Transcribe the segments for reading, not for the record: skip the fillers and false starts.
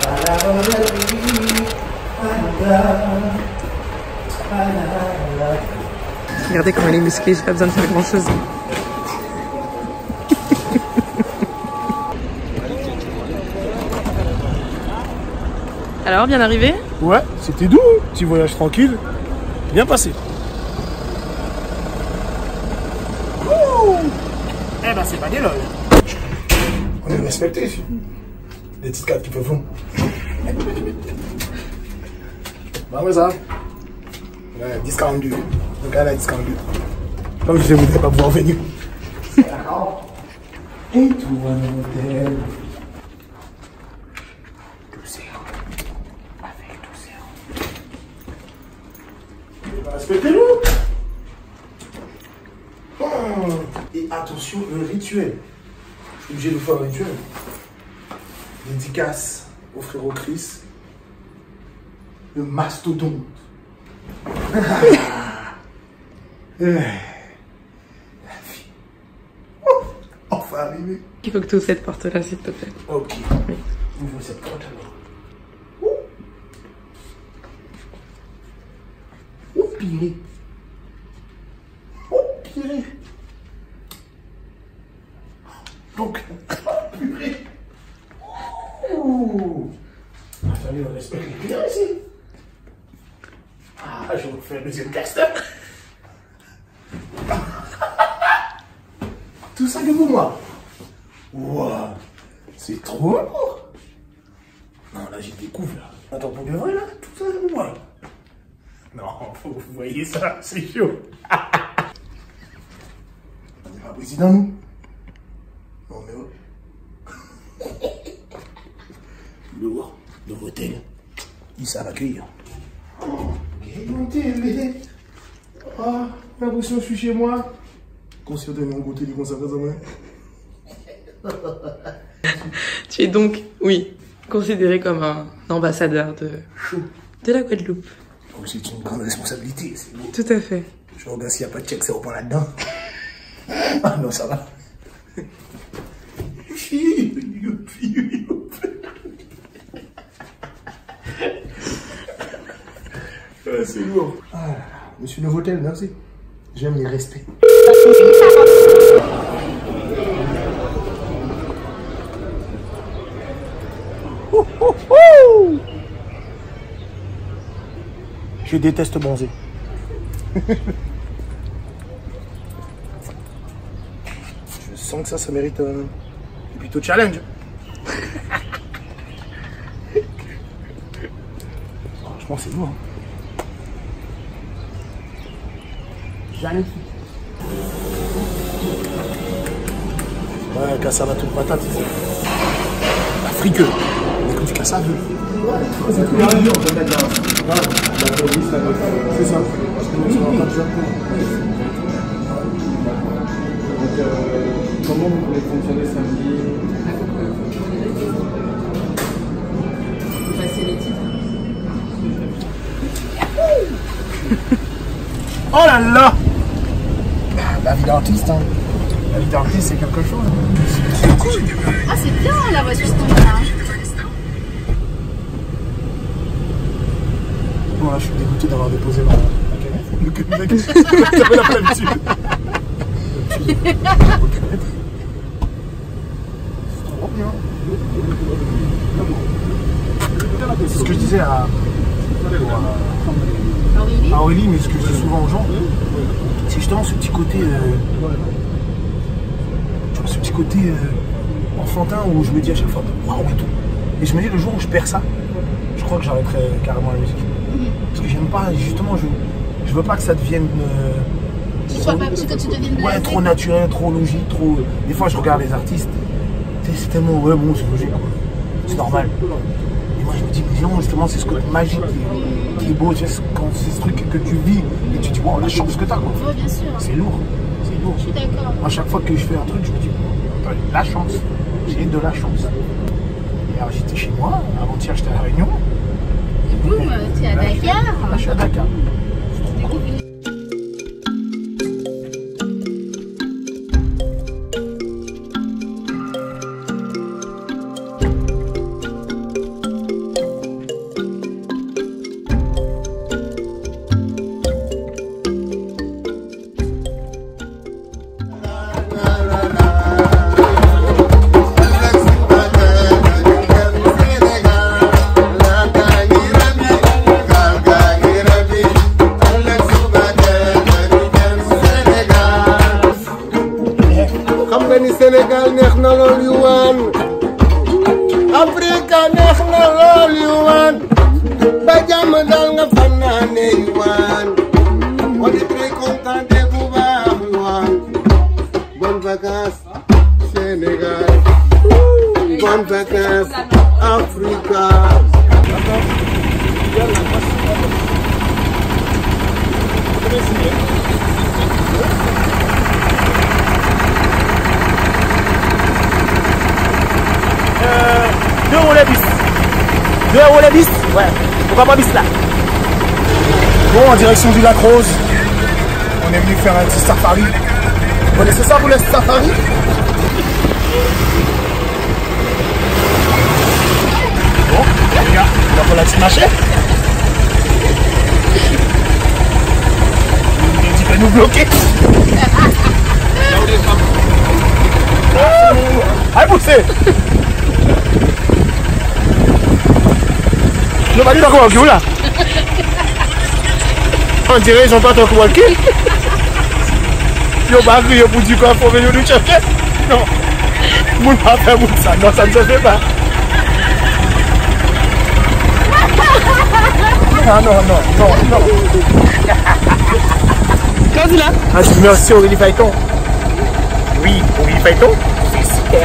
Regardez comment elle est musclée, j'ai pas besoin de faire grand chose. Alors, bien arrivé? Ouais, c'était doux, petit voyage tranquille, bien passé. Ouh, eh ben c'est pas des lol. On est respecté ici. Des petites cartes qui peuvent fond. Bah ouais ça. Ouais, 10-42. Le gars là 10-42. Comme je disais, vous n'allez pas pouvoir venir. D'accord. Et tout un hôtel. Respectez-nous. Oh. Et attention, le rituel. Je suis obligé de faire un rituel. Dédicace au frérot Chris. Le mastodonte. La vie. Oh, enfin arrivé. Il faut que tu ouvres cette porte-là, s'il te plaît. Ok. Ouvre cette porte alors. Oh purée. Oh purée. Donc, oh purée. Oh. Attendez, on respecte les clients ici. Ah, je vais vous faire un deuxième custom. Tout ça que pour moi. Wow. C'est trop lourd. Non, là, j'ai découvert là. Attends, pour de vrai, là, tout ça que pour moi. Non, faut que vous voyez ça, c'est chaud. On n'est pas président, nous. Non, mais ouais. Lourd, de hôtel. Ils savent accueillir. Mon télé. Ah, l'impression que je suis chez moi. Conscient de mon côté du conservateur, Tu es donc, oui, considéré comme un ambassadeur de la Guadeloupe. Donc c'est une grande responsabilité, c'est beau. Tout à fait. Je regarde s'il n'y a pas de check, ça reprend là-dedans. Ah non, ça va. C'est lourd. Ah, monsieur Novotel, merci. J'aime les respects. Oh, oh, oh. Je déteste bronzer. Je sens que ça mérite plutôt challenge. Franchement, c'est lourd. Jamais. Ouais, cassava toute patate, c'est ça. Africain. On écoute du cassave. C'est ça. Comment vous pouvez fonctionner samedi? Passer les titres. Oh là là! La vie d'artiste, hein. La vie d'artiste, c'est quelque chose. C'est cool. Ah, c'est bien la voiture standard. Bon, là, je suis dégoûté d'avoir déposé la canette. J'avais la planifié. C'est trop bien. C'est ce que je disais à Aurélie, mais ce que je dis souvent aux gens, c'est justement ce petit côté, enfantin où je me dis à chaque fois, waouh et tout. Et je me dis le jour où je perds ça, je crois que j'arrêterai carrément la musique. Parce que j'aime pas, justement, je veux pas que ça devienne. Trop naturel, trop logique, trop. Des fois, je regarde les artistes, c'est tellement, ouais, bon, c'est logique, quoi. C'est normal. Et moi, je me dis, mais non, justement, c'est ce côté magique qui est beau, c'est ce truc que tu vis et tu te dis, wow, la chance que t'as, quoi. Oui, bien sûr. C'est lourd, c'est lourd. Je suis d'accord. À chaque fois que je fais un truc, je me dis, la chance, j'ai de la chance. Et alors, j'étais chez moi, avant-hier, j'étais à La Réunion. Et boum, tu es à Dakar. Là, je suis à Dakar. Sénégal neex na lool yuwaan Afrique neex na lool yuwaan ba jàmm dal nga fanaane yuwaan on est très content de vous voir yuwaan bonnes vacances Sénégal bonnes vacances Africa. Deux relais bis. Deux relais bis. Ouais. Pourquoi pas bis là? Bon, en direction du lac Rose. On est venu faire un petit safari. Vous connaissez ça, vous, le safari? Bon, les gars, on va faire la petite machette. Il va nous bloquer. Allez, poussez. Je vais dire comment on là. On dirait ils ont pas trop walké. Ils ont pas vu pour dire quoi pour venir nous chercher. Non. Moun pas faire ça. Non, ça ne se fait pas. Ah non. Quand tu là? Ah, je dis merci Aurélie Phaéton. Oui, Aurélie Phaéton, c'est super.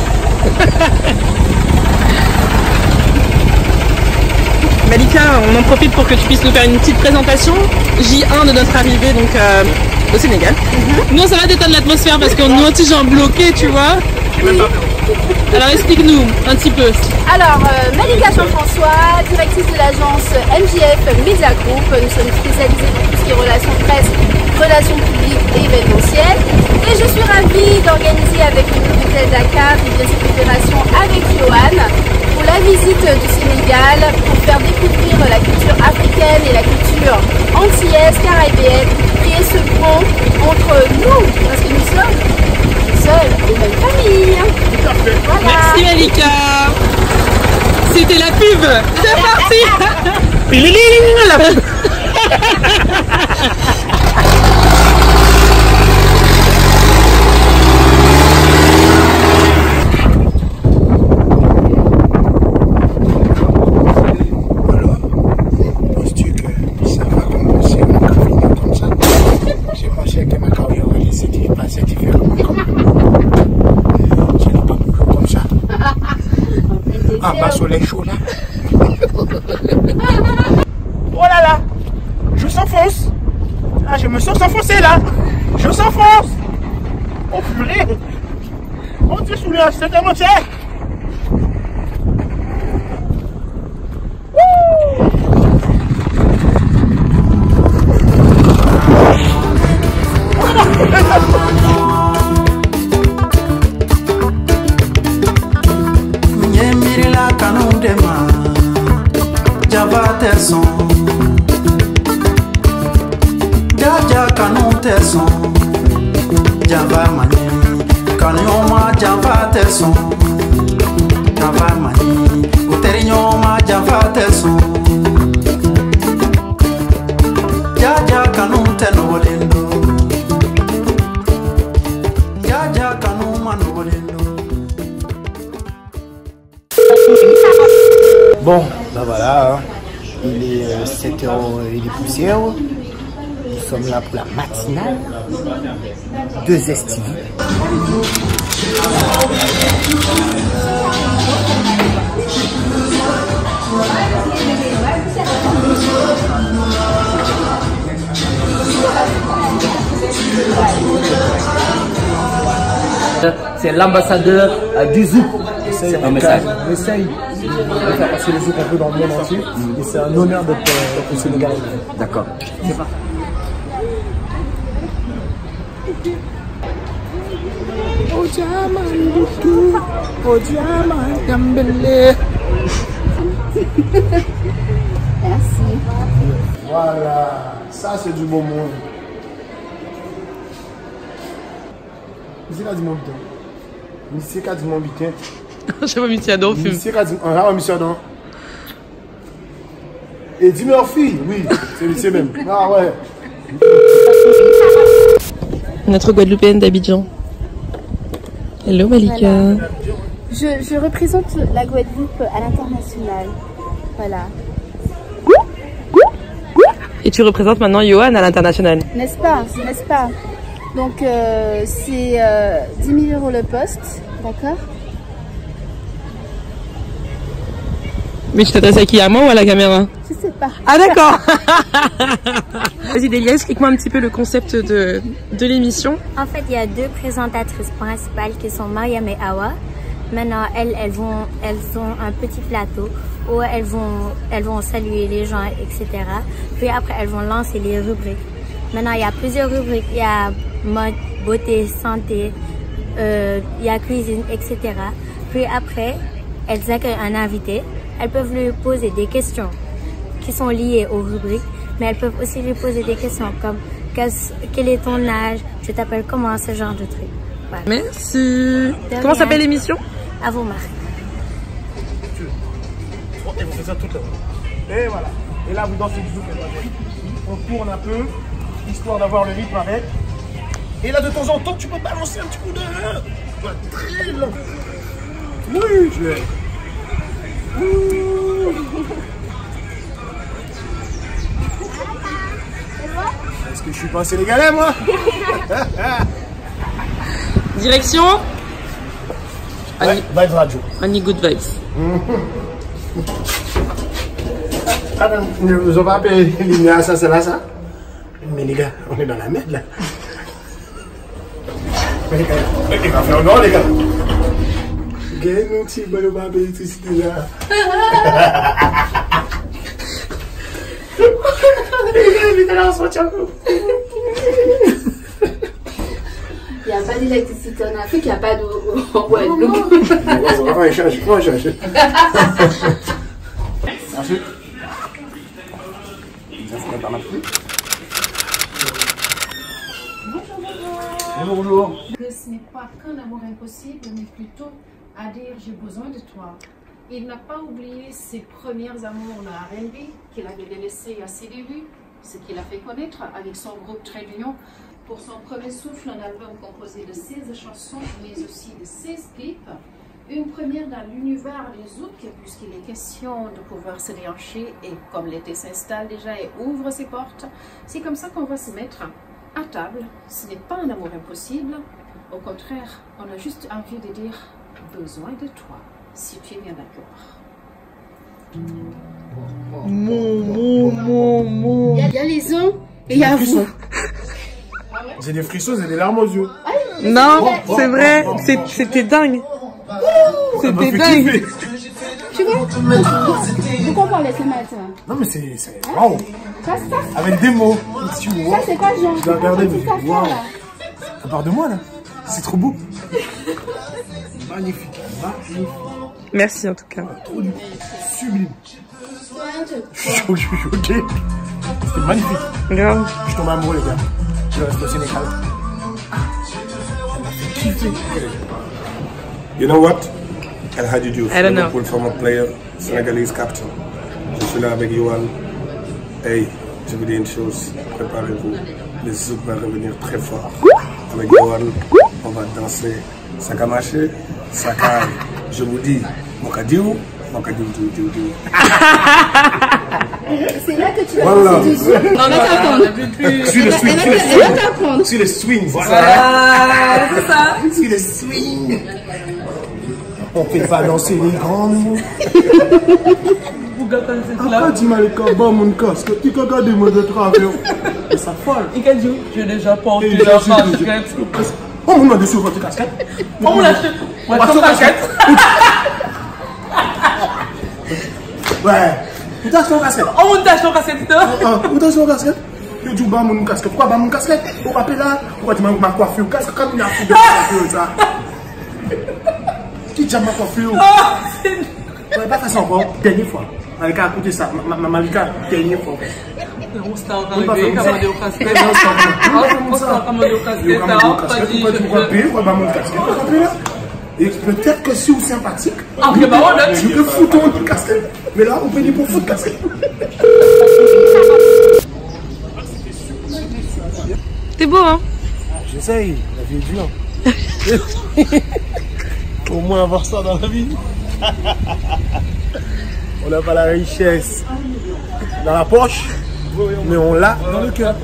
Malika, on en profite pour que tu puisses nous faire une petite présentation. J1 de notre arrivée donc au Sénégal. Nous, ça va détendre l'atmosphère parce qu'on nous aussi gens bloqués, tu vois. Alors explique-nous un petit peu. Alors, Malika Jean-François, directrice de l'agence MJF Media Group. Nous sommes spécialisés dans tout ce qui est relations presse, relations publiques et événementielles. Et je suis ravie d'organiser avec le groupe de Dakar et bien cette opération avec Johan pour la visite du Sénégal, pour faire découvrir la culture africaine et la culture antillaise, caribéenne, créer ce pont entre nous, parce que nous sommes seuls et même famille. Voilà. Merci Malika. C'était la pub. C'est parti. La pub. Ah, bah, soleil chaud là. Oh là là, je s'enfonce. Ah, je me sens s'enfoncer là. Je s'enfonce. Oh purée. Oh Dieu, sous là, c'est tellement cher. Jaja kanu teson, Java mani, kanyoma Java teson, Java mani, uterinyoma Java teson, Jaja kanu tenolendo, Jaja kanu manolendo. Bon, ben voilà, hein. Il est 7h et des poussières. Nous sommes là pour la matinale de Zesty. C'est l'ambassadeur du Zouk. C'est un message. Essaye de faire passer le Zouk un peu dans le monde entier. Et c'est un honneur d'être au Sénégal. D'accord. Merci. Voilà, ça c'est du beau monde. Ici, il y a du monde. Ici, il y a du monde. Je sais pas, Missy Adon fume. Ici, il y a du monde. Monsieur Adon. Et Eddie Murphy, oui, c'est même. Ah ouais. Notre Guadeloupéenne d'Abidjan. Hello Malika. Voilà. Je représente la Guadeloupe à l'international. Voilà. Et tu représentes maintenant Johan à l'international. N'est-ce pas? N'est-ce pas? Donc c'est 10 000 € le poste, d'accord? Mais tu t'adresses à qui? À moi ou à la caméra? Je sais pas. Ah d'accord. Vas-y Delia, explique-moi un petit peu le concept de l'émission. En fait, il y a deux présentatrices principales qui sont Mariam et Awa. Maintenant, elles ont un petit plateau où elles vont saluer les gens, etc. Puis après, elles vont lancer les rubriques. Maintenant, il y a plusieurs rubriques. Il y a mode, beauté, santé, il y a cuisine, etc. Puis après, elles accueillent un invité. Elles peuvent lui poser des questions qui sont liées aux rubriques, mais elles peuvent aussi lui poser des questions comme quel est ton âge, tu t'appelles comment, ce genre de trucs. Voilà. Merci. Comment s'appelle l'émission? À vos marques. Et vous faites ça toute la journée. Et voilà. Et là, vous dansez du zouk. On tourne un peu, histoire d'avoir le rythme avec. Et là, de temps en temps, tu peux balancer un petit coup de... Tu vas très lent. Oui, je vais... Est-ce que je suis pas sénégalais, moi? Direction Ouais, Vibes Radio. Any good vibes. Ah, nous ont pas appelé l'INEA, ça, c'est là, ça? Mais les gars, on est dans la merde, là. Mais il va faire non, les gars. Gagne nous, si on va appeler l'électricité, là. Les gars, on se retient. Il n'y a pas d'électricité en Afrique, il n'y a pas d'eau en Guadeloupe. On va changer, on va changer. Ensuite, bonjour. Que ce n'est pas qu'un amour impossible, mais plutôt à dire j'ai besoin de toi. Il n'a pas oublié ses premiers amours de R&B qu'il avait délaissé à ses débuts, ce qu'il a fait connaître avec son groupe Trait d'Union. Pour son premier souffle, un album composé de 16 chansons, mais aussi de 16 clips. Une première dans l'univers des zouk, puisqu'il est question de pouvoir se déhancher et comme l'été s'installe déjà et ouvre ses portes, c'est comme ça qu'on va se mettre à table. Ce n'est pas un amour impossible, au contraire, on a juste envie de dire besoin de toi, si tu es bien d'accord. Il y a les uns et il y a vous. J'ai des frissons et des larmes aux yeux. Non, c'est vrai, c'était dingue. C'était dingue. Tu vois? Pourquoi on parle de ce matin? Non, mais c'est waouh. Ça, avec des mots. Tu vois. ça c'est quoi, Jean? Je dois regarder, mais waouh. Ça part de moi, là. C'est trop beau. Magnifique. Magnifique. Merci en tout cas. Trop du sublime. Je suis choqué. C'était magnifique. Grave. Je suis tombé amoureux, les gars. Je reste au Sénégal. Elle m'a fait kiffer. You know what? El Hadji Diouf, I don't know. Liverpool former player, Senegalese captain. Je suis là avec Johan. Hey, je vous dis une chose, préparez-vous. Le zouk va revenir très fort. Avec Johan, on va danser. Ça a marché, ça caille. Je vous dis, Mokadiou, Mokadiou, Diou. C'est là que tu vas Voilà. danser du zouk. On va t'apprendre. Suis le swing, Elle va t'apprendre. suis le swing. Voilà, c'est ça. Suis le swing. On fait pas danser les grands. Pourquoi tu m'as le cabas mon casque? Tu as regardé moi de travers. C'est ça folle. J'ai déjà porté Et la j'ai dit, casquette. on m'a dessus votre casquette. On l'a acheté. On l'a casquette. Ouais. Où t'as son casquette? On t'a acheté casquette. Où t'as son casquette? Je dis bah mon casquette. Pourquoi bah mon casquette? Pourquoi t'es là? Pourquoi tu m'as ma coiffure? Casque comme il a fait de coiffure ça. Qui t'a ma coiffure? Ouais, pas faire ça encore. Dernière fois. Malika, écoutez ça. Malika, dernière fois. On s'est arrivé, commandé au casquette. On s'est commandé au casquette. Pourquoi tu me rappelles? Pourquoi bah mon casquette? Et peut-être que si vous êtes sympathique, je peux foutre ton casquette. Mais là, on peut dire pour foutre casquette. T'es beau, hein? J'essaye, la vie est dure. moins avoir ça dans la vie. On n'a pas la richesse dans la poche, mais on l'a dans le cœur.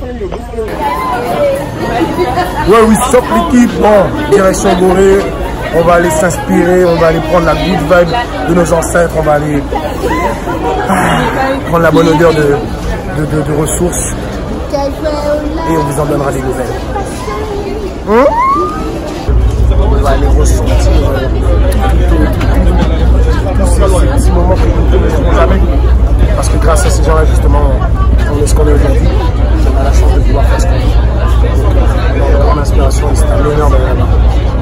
Ouais, oui, stop l'équipe. Bon, direction Gorée. On va aller s'inspirer, on va aller prendre la good vibe de nos ancêtres, on va aller prendre la bonne odeur de ressources et on vous en donnera des nouvelles. On va aller ressentir ces petits moments que nous ne connaîtrons jamais. Parce que grâce à ces gens-là, justement, on est ce qu'on est aujourd'hui. On a la chance de pouvoir faire ce qu'on veut. Donc, une grande inspiration et c'est un honneur d'aller là-bas.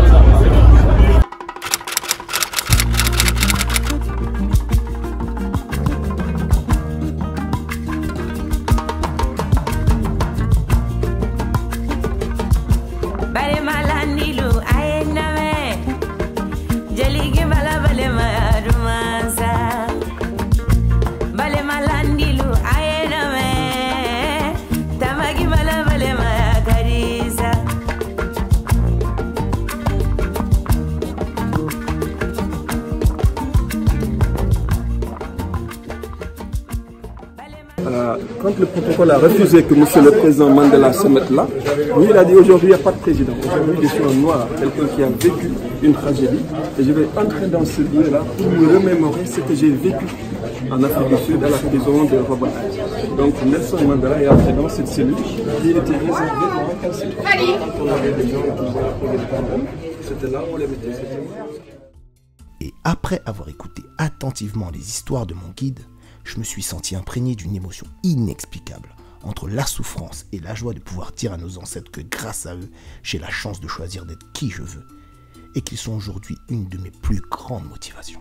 Quand le protocole a refusé que M. le Président Mandela se mette là, lui il a dit aujourd'hui il n'y a pas de président. Aujourd'hui je suis un noir, quelqu'un qui a vécu une tragédie et je vais entrer dans ce lieu-là pour me remémorer ce que j'ai vécu en Afrique du Sud à la prison de Robben Island. Donc Nelson Mandela est entré dans cette cellule qui était réservée pour un calcitron. Quand on avait des gens qui faisaient des pardons, c'était là où on les mettait. Et après avoir écouté attentivement les histoires de mon guide, je me suis senti imprégné d'une émotion inexplicable entre la souffrance et la joie de pouvoir dire à nos ancêtres que grâce à eux, j'ai la chance de choisir d'être qui je veux et qu'ils sont aujourd'hui une de mes plus grandes motivations.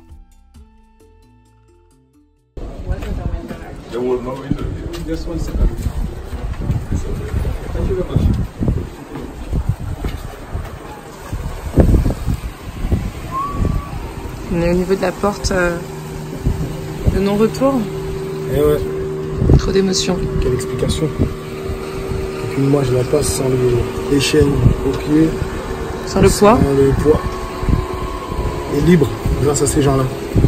On est au niveau de la porte de non-retour. Eh ouais. Trop d'émotions. Quelle explication. Et puis moi je la passe sans les chaînes aux pieds. Sans le poids. Sans le poids. Et libre grâce à ces gens-là.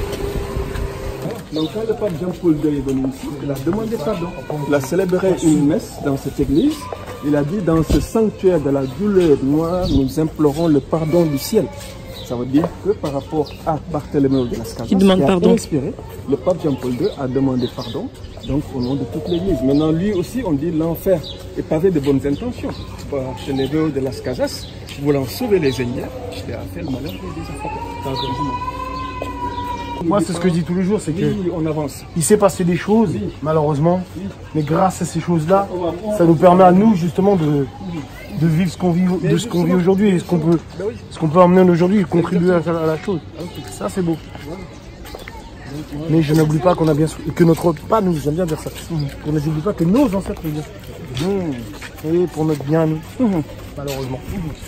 Donc quand le pape Jean-Paul II est venu ici, il a demandé pardon. Il a célébré une messe dans cette église. Il a dit dans ce sanctuaire de la douleur noire, nous implorons le pardon du ciel. Ça veut dire que par rapport à Barthélemy de Las Casas, qui a inspiré, le pape Jean-Paul II a demandé pardon, donc au nom de toute l'Église. Maintenant, lui aussi, on dit l'enfer est pavé de bonnes intentions. Barthélemy de Las Casas, voulant sauver les Indiens, il a fait le malheur des Africains. Moi, c'est ce que je dis tous les jours, c'est que on avance. Il s'est passé des choses, malheureusement, mais grâce à ces choses-là, ça nous permet à nous justement de vivre ce qu'on vit, aujourd'hui et ce qu'on peut emmener aujourd'hui et contribuer à la chose. Ça, c'est beau. Mais je n'oublie pas qu'on a bien que notre pas nous, j'aime bien dire ça. On n'oublie pas que nos ancêtres ont bien. Et pour notre bien, nous, malheureusement.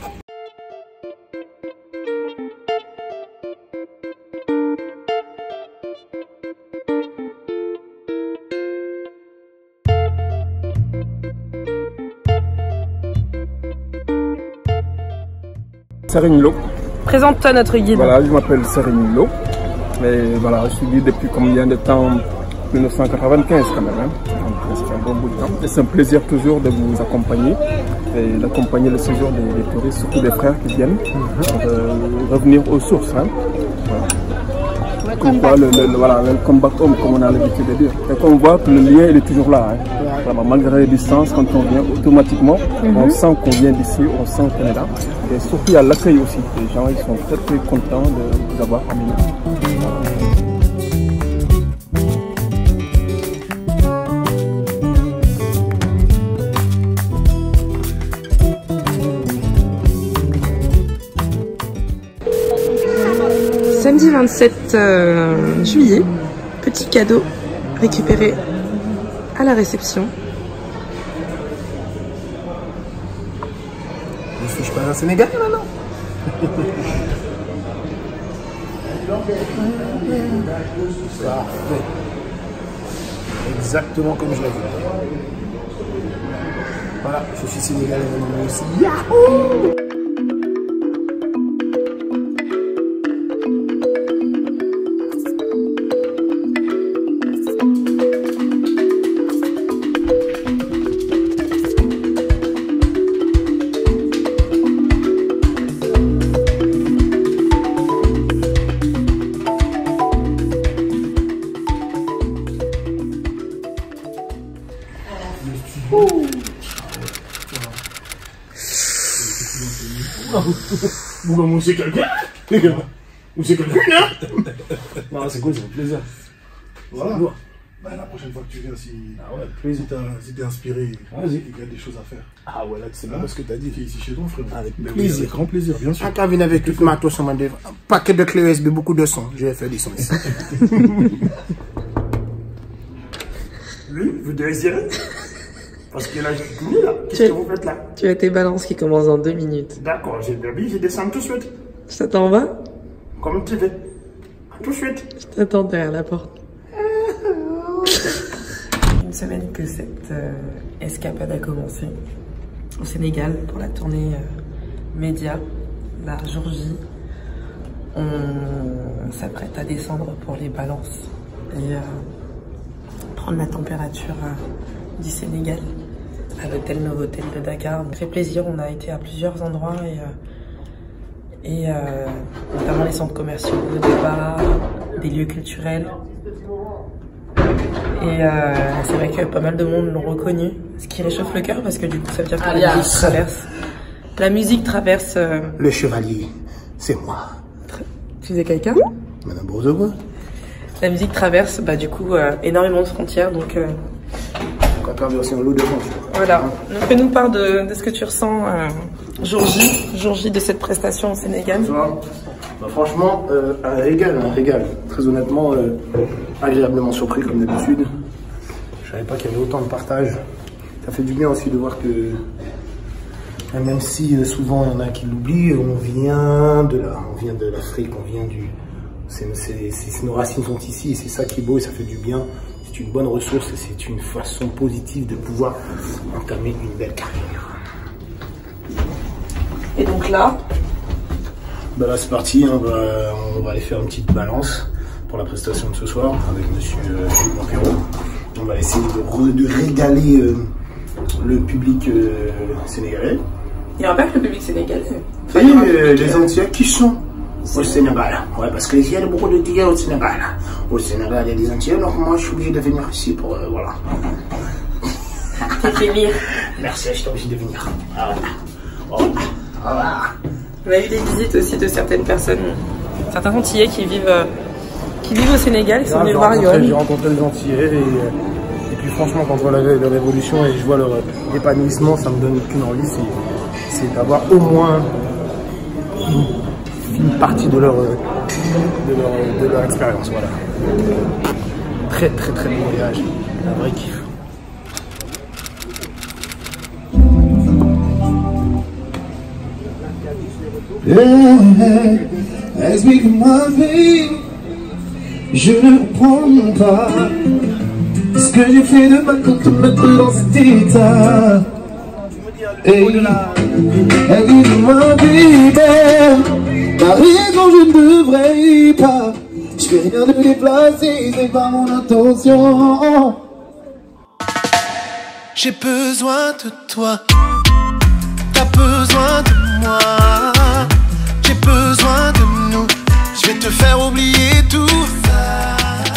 Serigne Lo. Présente-toi notre guide. Voilà, je m'appelle Serigne Lo. Et voilà, je suis guide depuis combien de temps? 1995 quand même. Hein. Donc ça fait un bon bout de temps. Et c'est un plaisir toujours de vous accompagner et d'accompagner le séjour des touristes, surtout des frères qui viennent pour revenir aux sources. Hein. Voilà. Pourquoi voilà, welcome back home, comme on a l'habitude de dire. Et on voit que le lien il est toujours là. Hein. Voilà, malgré les distances, quand on vient automatiquement, on sent qu'on vient d'ici, on sent qu'on est là. Et surtout, il y a l'accueil aussi. Les gens ils sont très très contents de vous avoir amené. Samedi 27 juillet, petit cadeau récupéré à la réception. Ne suis-je pas un Sénégalais maintenant? Parfait. Exactement comme je l'ai vu. Voilà, je suis Sénégalais maintenant aussi. Yahoo! Vous commencez quelqu'un? Vous c'est quelqu'un? Non, c'est cool, ça fait plaisir. Voilà. Bah, la prochaine fois que tu viens, si t'es inspiré, il y a des choses à faire. Ah ouais, là, c'est bien ce que t'as dit. T'es ici chez toi, frère. Avec plaisir. Avec grand plaisir, bien sûr. Un cabine avec tout le matos, un paquet de clés USB, beaucoup de sons. Je vais faire des sons ici. Lui, vous devez essayer. Parce que là, j'ai fini là. Qu'est-ce que vous faites là? Tu as tes balances qui commencent dans 2 minutes. D'accord, j'ai bien je descends tout de suite. Je t'attends en bas? Comme tu veux. Tout de suite. Je t'attends derrière la porte. Une semaine que cette escapade a commencé au Sénégal pour la tournée média, la Georgie. On s'apprête à descendre pour les balances et prendre la température du Sénégal à l'hôtel Novotel de Dakar. Ça fait plaisir, on a été à plusieurs endroits et notamment les centres commerciaux, des bars, des lieux culturels. Et c'est vrai que pas mal de monde l'ont reconnu, ce qui réchauffe le cœur parce que du coup ça veut dire que la musique traverse... Le chevalier, c'est moi. Tu disais quelqu'un? Madame Bourgeois. La musique traverse du coup énormément de frontières, donc... Quand traverser un lot de frontières. Voilà, donc fais-nous part de ce que tu ressens jour J de cette prestation au Sénégal. Bah, franchement, un régal. Très honnêtement, agréablement surpris comme d'habitude. Je savais pas qu'il y avait autant de partage. Ça fait du bien aussi de voir que, même si souvent il y en a qui l'oublient, on vient de là, on vient de l'Afrique, on vient du... nos racines sont ici et c'est ça qui est beau et ça fait du bien. C'est une bonne ressource et c'est une façon positive de pouvoir entamer une belle carrière. Et donc là, bah là c'est parti, on va aller faire une petite balance pour la prestation de ce soir avec monsieur Jules Montero. On va essayer de régaler le public sénégalais. Il n'y a pas que le public sénégalais. Oui, les Antillais qui sont au Sénégal. Ouais, parce qu'il y a beaucoup de Tigres au Sénégal. Au Sénégal, il y a des Antillais, donc moi je suis obligé de venir ici pour voilà. T'es fait lire. Merci, je suis obligé de venir. On a eu des visites aussi de certaines personnes, certains Antillais qui vivent au Sénégal, qui sont venus voir Yoann. J'ai rencontré les Antillais et puis franchement quand je vois leur évolution et je vois leur épanouissement, ça me donne qu'une envie, c'est d'avoir au moins une partie de leur expérience. Voilà. Très très très bon voyage, un vrai kiff. Explique-moi vie, je ne comprends pas ce que j'ai fait de ma pour te mettre dans cet état. Explique-moi vie, t'as raison, je ne devrais pas. Je fais rien de déplacer, c'est pas mon intention. J'ai besoin de toi, t'as besoin de moi. J'ai besoin de nous, je vais te faire oublier tout ça.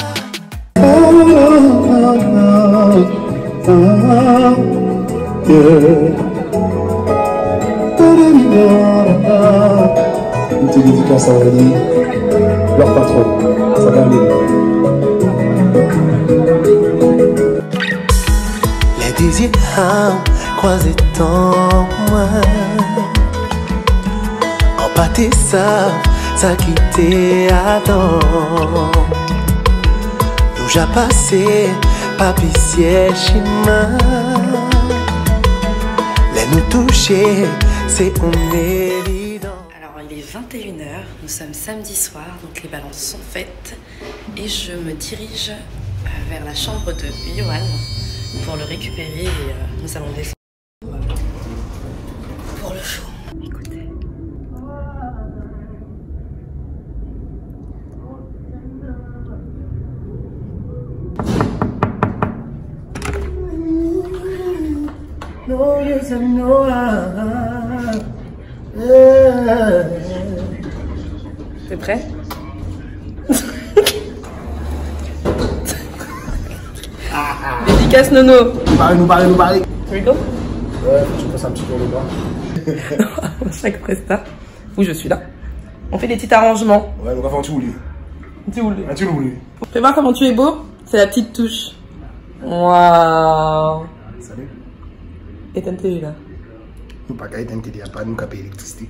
Une petite dédicace à Aurélie, leur patron, ça va aller. Les désirs croisés en moi. Empâté ça quitté Adam. Nous j'ai passé papi ciel chemin. Les nous toucher, c'est on évident. Alors il est 21h, nous sommes samedi soir, donc les balances sont faites. Et je me dirige vers la chambre de Yoann pour le récupérer et nous allons descendre pour le show. Écoutez. T'es prêt? Dédicace Nono. Nous parler. Rico? Ouais, faut que tu fasses un petit tour de bras. Chaque presta. Oui, je suis là. On fait des petits arrangements. Ouais, donc on va faire un petit ouli. Un petit ouli. Un petit ouli. Fais voir comment tu es beau. C'est la petite touche. Waouh. Salut. Éteins télé là. Nous pas qu'à éteindre télé, il n'y a pas nous qu'à payer l'électricité.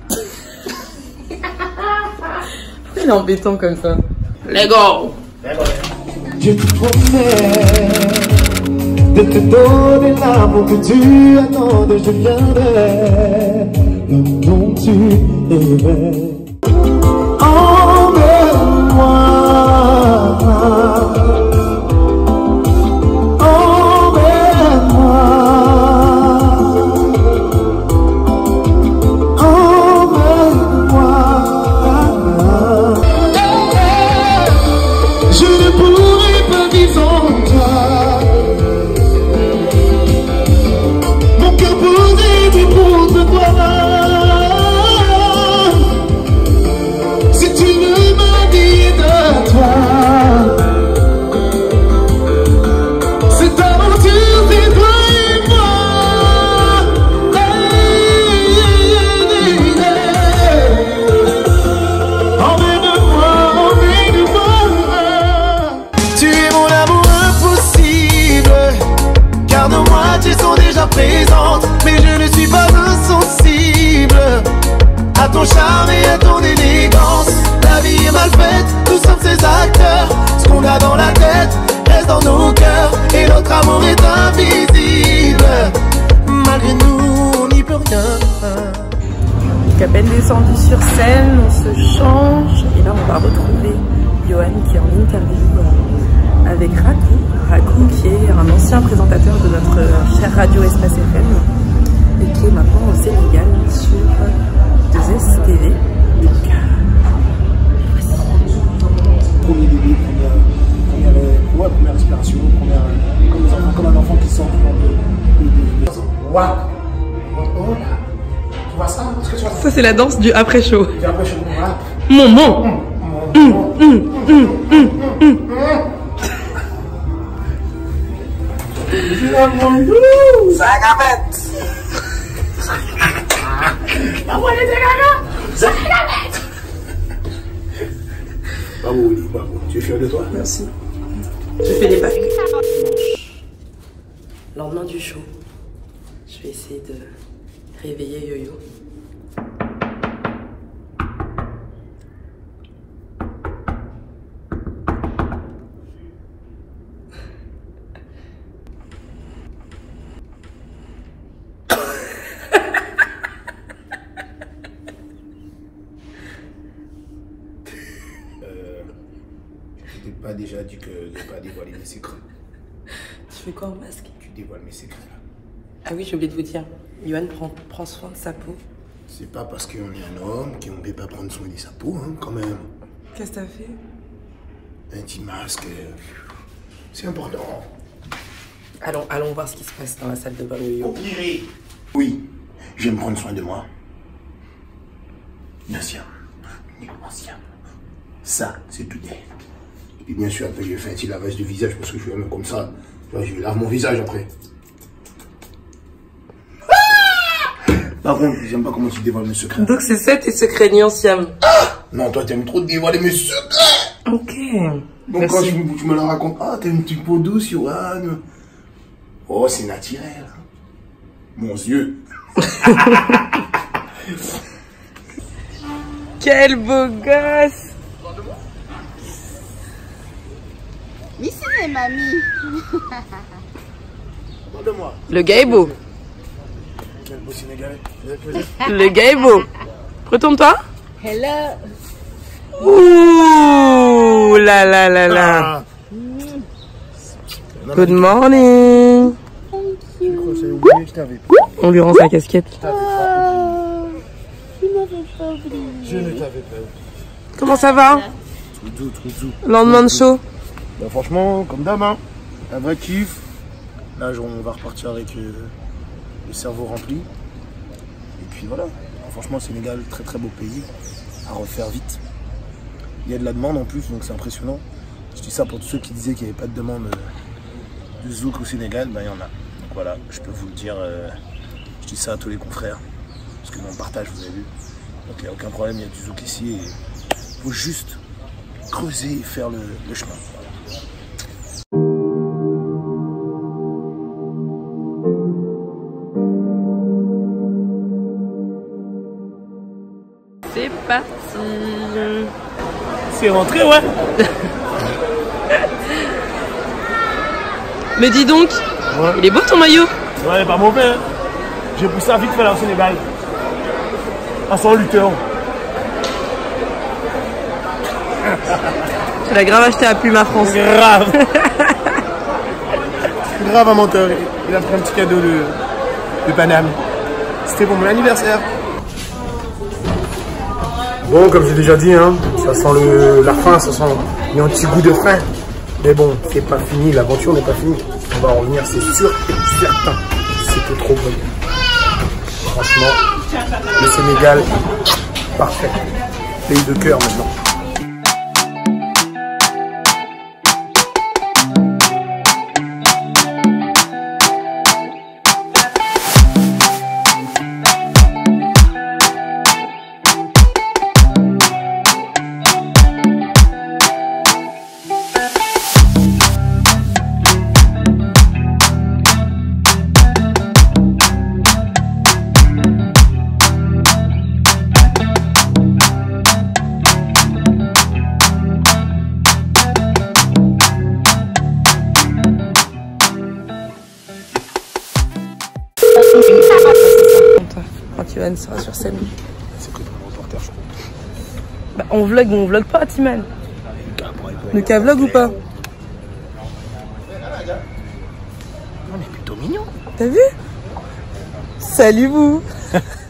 Il est embêtant comme ça. Let's go. Je te promets de te donner l'amour que tu attendais, je viendrai l'homme dont tu rêvais. Emmène-moi, emmène-moi, emmène-moi. Je ne pourrai pas vivre sans toi. Mon cœur posé du contre toi. Si tu veux ma vie de toi, cette aventure c'est toi et moi. Emmène-moi, emmène-moi. Tu es mon amour impossible, car nos moitiés sont déjà présentes. Mais je ne suis pas insensible à ton charme et à ton élégance. La vie est mal faite, nous sommes ses acteurs. Ce qu'on a dans la tête reste dans nos cœurs, et notre amour est invisible. Malgré nous, on n'y peut rien. À peine descendu sur scène, on se change et là on va retrouver Yohan qui est en interview avec Rakou qui est un ancien présentateur de notre chère radio Espace FM et qui est maintenant au Sénégal sur 2STV. Premier début, première inspiration, comme un enfant qui sort de Waouh. Tu vois ça? Est-ce que tu vois ça? Ça c'est la danse du après-show. Du après-show, voilà. Mon. Ça gavette. La voix des gaga. Ça gavette. Bravo, Oli, bravo. Tu es fier de toi? Merci. Je fais les bacs. Lendemain du show, je vais essayer de réveiller Yo-Yo. Je t'ai pas déjà dit que je n'ai pas dévoilé mes secrets. Tu fais quoi en masque? Tu dévoiles mes secrets là. Ah oui, j'ai oublié de vous dire. Yohan prend soin de sa peau. C'est pas parce qu'on est un homme qu'on ne peut pas prendre soin de sa peau, hein, quand même. Qu'est-ce que t'as fait? Un petit masque, c'est important. Allons voir ce qui se passe dans la salle de bain de Yo-Yo. Oui, je vais me prendre soin de moi. Ancien. Ça, c'est tout net. Et puis bien sûr, après, je fais un petit lavage de visage parce que je suis un homme comme ça. Je lave mon visage après. Par contre, j'aime pas comment tu dévoiles mes secrets. Donc c'est ça tes secrets Siam. Non, toi, t'aimes trop dévoiler mes secrets. Ok. Donc merci. quand tu me la racontes, ah, t'as une petite peau douce, Yohan. Oh, c'est naturel. Mon Dieu. Quel beau gosse. Ici, les mamies. Parle-moi. Le gars est beau. Quel beau Sénégalais. Le gars est beau. Retourne-toi. Hello. Ouh là là là là. Good morning. On lui rend sa casquette. Tu m'avais pas oublié. Je ne t'avais pas oublié. Comment ça va? Trouzou. Lendemain de show. Bah franchement, comme d'hab, hein, un vrai kiff. Là, on va repartir avec le cerveau rempli. Et puis voilà. Alors, franchement, Sénégal, très très beau pays à refaire vite. Il y a de la demande en plus, donc c'est impressionnant. Je dis ça pour tous ceux qui disaient qu'il n'y avait pas de demande de zouk au Sénégal, bah il y en a. Donc voilà, je peux vous le dire, je dis ça à tous les confrères, parce que on partage, vous avez vu. Donc il n'y a aucun problème, il y a du zouk ici et il faut juste creuser et faire le chemin. C'est parti. C'est rentré, ouais. Mais dis donc, ouais. Il est beau ton maillot. Ouais, il est pas mauvais. Hein. J'ai poussé ça vite fait au Sénégal. À 100 lutteurs. Tu l'as grave acheté à Puma France. Grave. Grave un menteur. Il a pris un petit cadeau de Paname. C'était pour mon anniversaire. Bon, comme j'ai déjà dit, hein, ça sent la fin, ça sent un petit goût de fin. Mais bon, c'est pas fini, l'aventure n'est pas finie. On va en revenir, c'est sûr et certain. C'était trop bon. Franchement, le Sénégal, parfait. Pays de cœur maintenant. Quand Timan sera sur scène. C'est que pour le reporter, je crois. Bah, on vlog ou on vlog pas, Timan? Le cas vlog ou pas? Non, mais plutôt mignon. T'as vu? Salut vous.